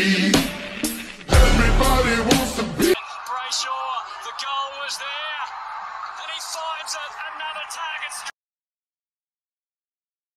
Everybody wants to be. Brayshaw, the goal was there, and he finds it, another target.